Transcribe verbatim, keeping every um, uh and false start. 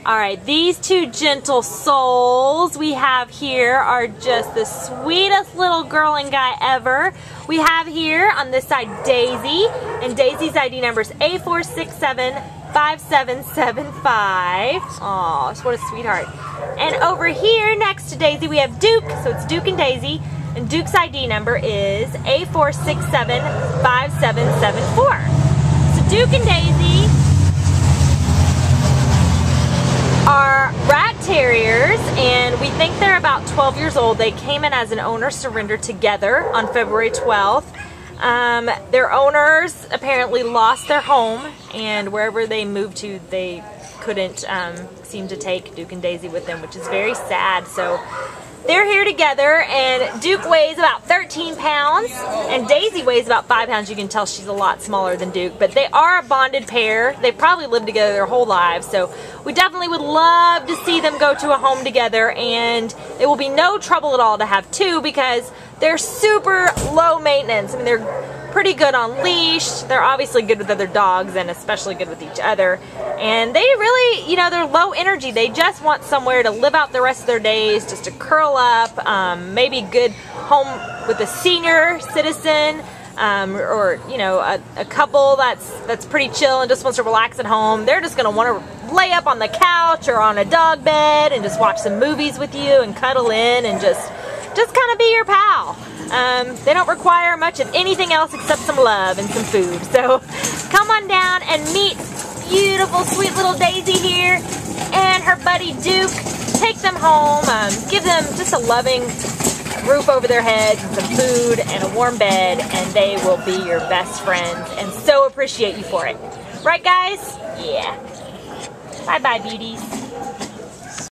All right, these two gentle souls we have here are just the sweetest little girl and guy ever. We have here on this side Daisy, and Daisy's I D number is A four six seven five seven seven five. Aw, what a sweetheart. And over here next to Daisy we have Duke, so it's Duke and Daisy, and Duke's I D number is A four six seven five seven seven four. So Duke and Daisy are rat terriers, and we think they're about twelve years old. They came in as an owner surrender together on February twelfth. Um, their owners apparently lost their home, and wherever they moved to, they couldn't um, seem to take Duke and Daisy with them, which is very sad. So they're here together, and Duke weighs about thirteen pounds, and Daisy weighs about five pounds. You can tell she's a lot smaller than Duke, but they are a bonded pair. They've probably lived together their whole lives, so we definitely would love to see them go to a home together, and it will be no trouble at all to have two because they're super low maintenance. I mean, they're pretty good on leash. They're obviously good with other dogs and especially good with each other. And they really, you know, they're low energy. They just want somewhere to live out the rest of their days, just to curl up, um, maybe good home with a senior citizen, um, or, you know, a, a couple that's, that's pretty chill and just wants to relax at home. They're just going to want to lay up on the couch or on a dog bed and just watch some movies with you and cuddle in and just, just kind of be your pal. Um, they don't require much of anything else except some love and some food. So come on down and meet beautiful, sweet little Daisy here and her buddy Duke. Take them home, um, give them just a loving roof over their heads and some food and a warm bed, and they will be your best friends and so appreciate you for it. Right, guys? Yeah. Bye-bye, beauties.